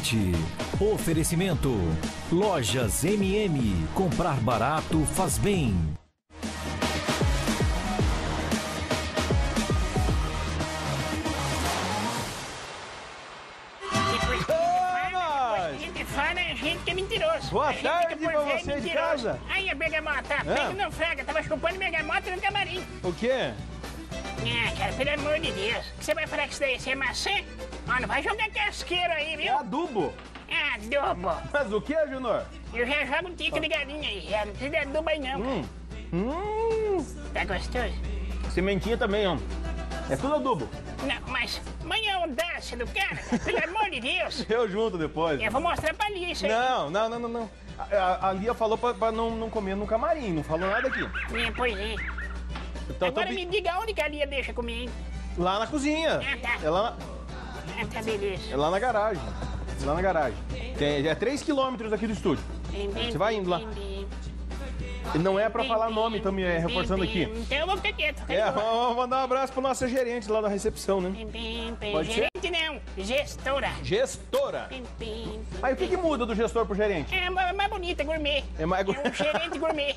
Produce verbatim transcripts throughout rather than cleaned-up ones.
ouvinte. Oferecimento: Lojas M M. Comprar barato faz bem. Fala, gente que é mentiroso. Boa tarde pra você de casa. Aí, a bergamota, pega não fraga, tava chupando bergamota no camarim. O quê? Ah, cara, pelo amor de Deus. Você vai falar que isso daí é maçã? Ó, não vai jogar casqueiro aí, viu? É adubo. É adubo. Mas o que, Junior? Eu já jogo um tique de galinha aí, já não precisa de adubo aí não. Hum. Hum. Tá gostoso? Sementinha também, ó. É tudo adubo. Não, mas amanhã a audácia do cara, pelo amor de Deus. Eu junto depois. Eu vou mostrar pra Lia isso aí. Não, não, não, não, não. A, a, a Lia falou pra, pra não, não comer no camarim, não falou nada aqui. É, pois é. Então, Agora tô... me diga onde que a Lia deixa comer, hein? Lá na cozinha. Ah, tá. É lá na... Ah, tá, beleza. É lá na garagem. É lá na garagem. Tem, é três quilômetros aqui do estúdio. Você vai indo lá. E não é pra falar nome, estamos é, reforçando aqui. Então eu vou ficar quieto. É, vamos mandar um abraço pro nossa gerente lá da recepção, né? Pode ser? Gerente não, gestora. Gestora. Aí o que que muda do gestor pro gerente? É mais bonita, gourmet. É mais É um gerente gourmet.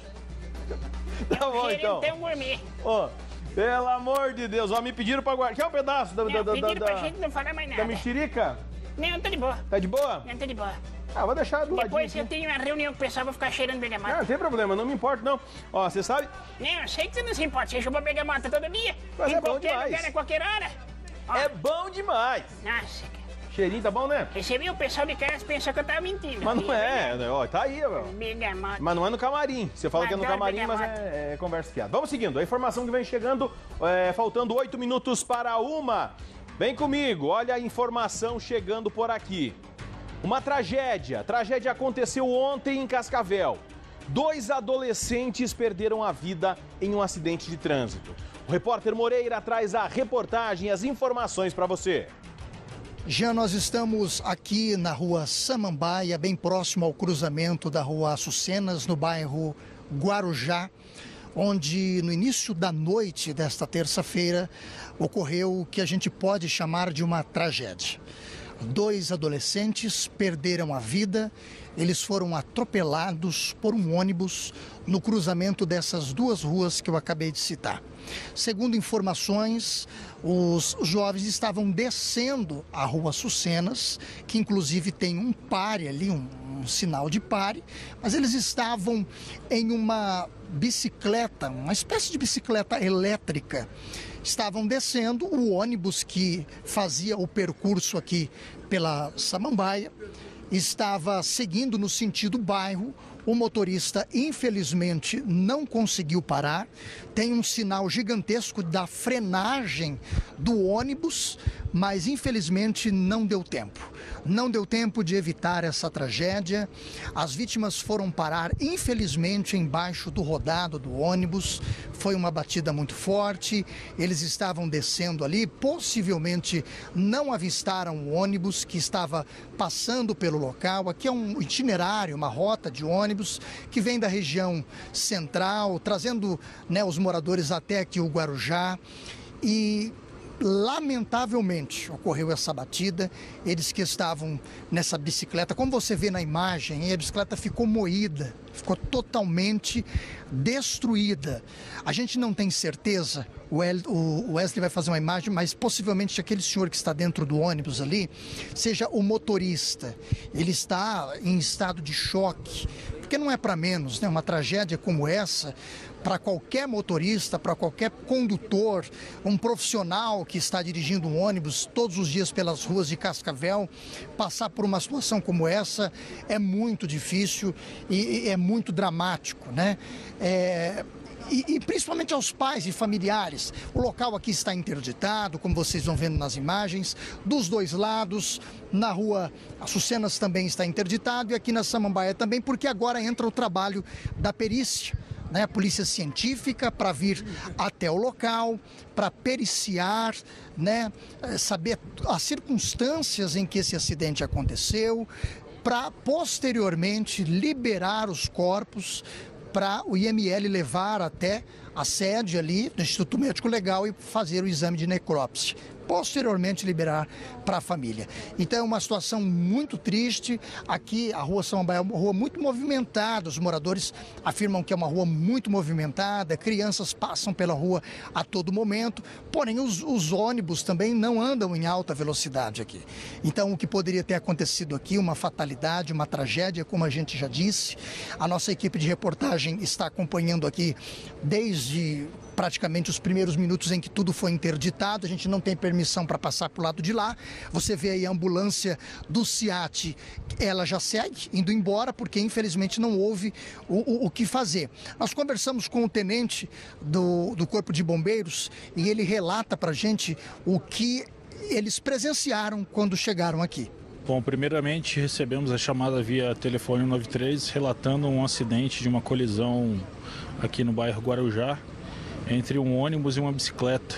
Tá bom, então. Gerentão gourmet. Ó, pelo amor de Deus, ó, me pediram pra guardar. Quer um pedaço da, Não, da, da, pediram da, pra gente não falar mais nada. da mexerica? Não, tô de boa. Tá de boa? Não, tô de boa. Ah, vou deixar do ladinho. Depois eu tenho uma reunião com o pessoal, vou ficar cheirando bergamota. Não, não tem problema, não me importa, não. Ó, você sabe... Não, eu sei que você não se importa. Você chupa bergamota todo dia. Mas em é bom qualquer demais. lugar, a qualquer hora. Ó, É bom demais. nossa, cara. Cheirinho tá bom, né? Recebi o pessoal de casa pensou que eu tava mentindo. Mas não é, né? Ó, tá aí, ó. Bergamota. Mas não é no camarim. Você fala que é no Adoro camarim, mas bergamota. é, é conversa fiada. Vamos seguindo. A informação que vem chegando, é, faltando oito minutos para uma. Vem comigo, olha a informação chegando por aqui. Uma tragédia. A tragédia aconteceu ontem em Cascavel. Dois adolescentes perderam a vida em um acidente de trânsito. O repórter Moreira traz a reportagem e as informações para você. Já nós estamos aqui na rua Samambaia, bem próximo ao cruzamento da rua Açucenas, no bairro Guarujá, onde no início da noite desta terça-feira ocorreu o que a gente pode chamar de uma tragédia. Dois adolescentes perderam a vida, eles foram atropelados por um ônibus no cruzamento dessas duas ruas que eu acabei de citar. Segundo informações, os jovens estavam descendo a rua Açucenas, que inclusive tem um pare ali, um, um sinal de pare, mas eles estavam em uma bicicleta, uma espécie de bicicleta elétrica. Estavam descendo o ônibus que fazia o percurso aqui pela Samambaia, estava seguindo no sentido bairro. O motorista, infelizmente, não conseguiu parar. Tem um sinal gigantesco da frenagem do ônibus, mas infelizmente não deu tempo. Não deu tempo de evitar essa tragédia. As vítimas foram parar, infelizmente, embaixo do rodado do ônibus. Foi uma batida muito forte. Eles estavam descendo ali, possivelmente não avistaram o ônibus que estava passando pelo local. Aqui é um itinerário, uma rota de ônibus que vem da região central, trazendo, né, os moradores até aqui o Guarujá. E lamentavelmente ocorreu essa batida. Eles que estavam nessa bicicleta, como você vê na imagem, a bicicleta ficou moída, ficou totalmente destruída. A gente não tem certeza, o Wesley vai fazer uma imagem, mas possivelmente aquele senhor que está dentro do ônibus ali seja o motorista. Ele está em estado de choque, porque não é para menos, né? Uma tragédia como essa, para qualquer motorista, para qualquer condutor, um profissional que está dirigindo um ônibus todos os dias pelas ruas de Cascavel, passar por uma situação como essa é muito difícil e, e é muito dramático, né? É... E, e principalmente aos pais e familiares. O local aqui está interditado, como vocês vão vendo nas imagens, dos dois lados. Na rua Açucenas também está interditado e aqui na Samambaia também, porque agora entra o trabalho da perícia, né? A polícia científica para vir até o local, para periciar, né? Saber as circunstâncias em que esse acidente aconteceu, para posteriormente liberar os corpos para o I M L levar até a sede ali do Instituto Médico Legal e fazer o exame de necrópsia. posteriormente liberar para a família. Então é uma situação muito triste. Aqui a Rua Samambaia é uma rua muito movimentada, os moradores afirmam que é uma rua muito movimentada, crianças passam pela rua a todo momento, porém os, os ônibus também não andam em alta velocidade aqui. Então o que poderia ter acontecido aqui, uma fatalidade, uma tragédia, como a gente já disse, a nossa equipe de reportagem está acompanhando aqui desde praticamente os primeiros minutos em que tudo foi interditado, a gente não tem permissão para passar para o lado de lá. Você vê aí a ambulância do SEAT, ela já segue indo embora, porque infelizmente não houve o, o, o que fazer. Nós conversamos com o tenente do, do Corpo de Bombeiros e ele relata para a gente o que eles presenciaram quando chegaram aqui. Bom, primeiramente recebemos a chamada via telefone noventa e três relatando um acidente de uma colisão aqui no bairro Guarujá entre um ônibus e uma bicicleta.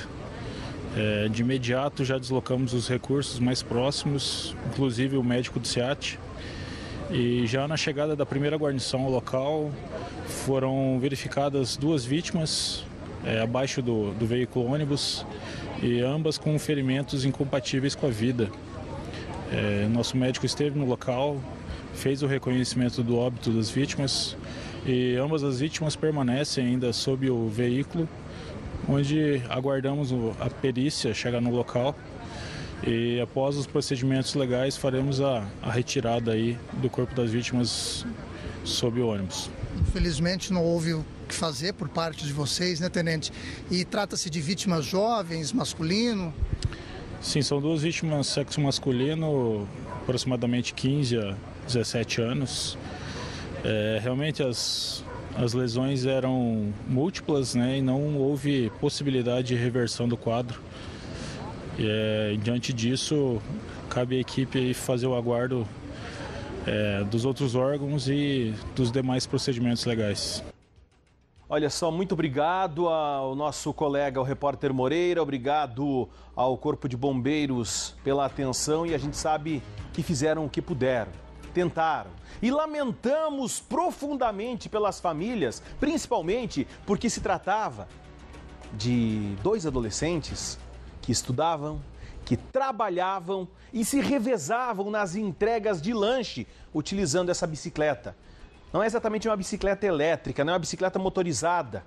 É, de imediato já deslocamos os recursos mais próximos, inclusive o médico do SEAT. E já na chegada da primeira guarnição ao local foram verificadas duas vítimas é, abaixo do, do veículo ônibus e ambas com ferimentos incompatíveis com a vida. É, nosso médico esteve no local, fez o reconhecimento do óbito das vítimas e ambas as vítimas permanecem ainda sob o veículo, onde aguardamos a perícia chegar no local e após os procedimentos legais faremos a, a retirada aí do corpo das vítimas sob o ônibus. Infelizmente não houve o que fazer por parte de vocês, né, tenente? E trata-se de vítimas jovens, masculino? Sim, são duas vítimas sexo masculino, aproximadamente quinze a dezessete anos. É, realmente as, as lesões eram múltiplas, né, e não houve possibilidade de reversão do quadro. E, é, diante disso, cabe à equipe fazer o aguardo é, dos outros órgãos e dos demais procedimentos legais. Olha só, muito obrigado ao nosso colega, o repórter Moreira, obrigado ao Corpo de Bombeiros pela atenção e a gente sabe que fizeram o que puderam, tentaram. E lamentamos profundamente pelas famílias, principalmente porque se tratava de dois adolescentes que estudavam, que trabalhavam e se revezavam nas entregas de lanche utilizando essa bicicleta. Não é exatamente uma bicicleta elétrica, não é uma bicicleta motorizada.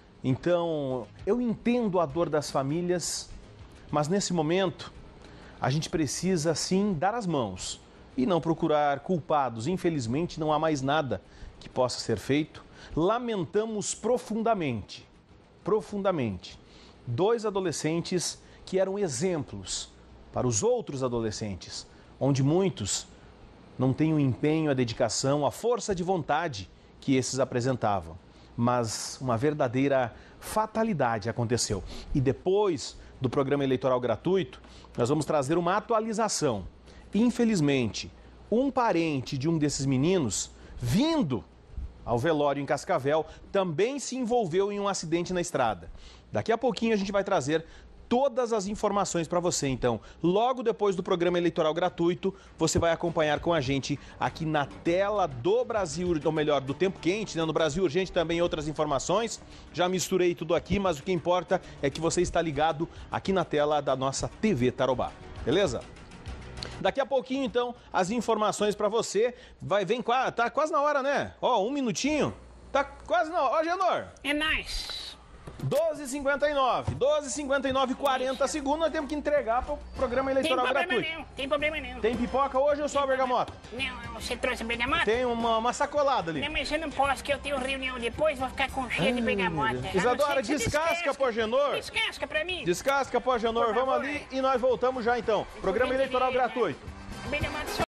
Então, eu entendo a dor das famílias, mas nesse momento a gente precisa sim dar as mãos e não procurar culpados. Infelizmente, não há mais nada que possa ser feito. Lamentamos profundamente, profundamente, dois adolescentes que eram exemplos para os outros adolescentes, onde muitos não têm o empenho, a dedicação, a força de vontade que esses apresentavam. Mas uma verdadeira fatalidade aconteceu. E depois do programa eleitoral gratuito, nós vamos trazer uma atualização. Infelizmente, um parente de um desses meninos, vindo ao velório em Cascavel, também se envolveu em um acidente na estrada. Daqui a pouquinho a gente vai trazer todas as informações para você. Então, logo depois do programa eleitoral gratuito, você vai acompanhar com a gente aqui na tela do Brasil, ou melhor, do Tempo Quente, né? No Brasil Urgente também outras informações. Já misturei tudo aqui, mas o que importa é que você está ligado aqui na tela da nossa T V Tarobá. Beleza? Daqui a pouquinho, então, as informações para você. Vai, vem, tá quase na hora, né? Ó, um minutinho. Tá quase na hora. Ó, Genor. É nóis. doze e cinquenta e nove, doze e cinquenta e nove, quarenta segundos, nós temos que entregar para o programa eleitoral tem gratuito. Problema não, tem problema não. Tem pipoca hoje ou só bergamota? Não, você trouxe bergamota? Tem uma, uma sacolada ali. Não, mas eu não posso, que eu tenho reunião depois, vou ficar com cheio de bergamota. Isadora, descasca, pô, Genor. Descasca pra mim. Descasca, pô, Genor. Vamos ali e nós voltamos já então. Programa eleitoral gratuito. Bergamota